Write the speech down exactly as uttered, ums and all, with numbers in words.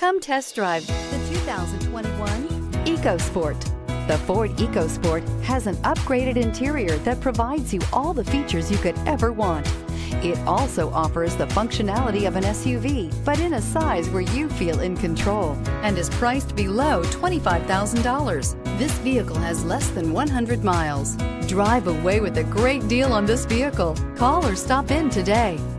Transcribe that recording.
Come test drive the two thousand twenty-one EcoSport. The Ford EcoSport has an upgraded interior that provides you all the features you could ever want. It also offers the functionality of an S U V, but in a size where you feel in control, and is priced below twenty-five thousand dollars. This vehicle has less than one hundred miles. Drive away with a great deal on this vehicle. Call or stop in today.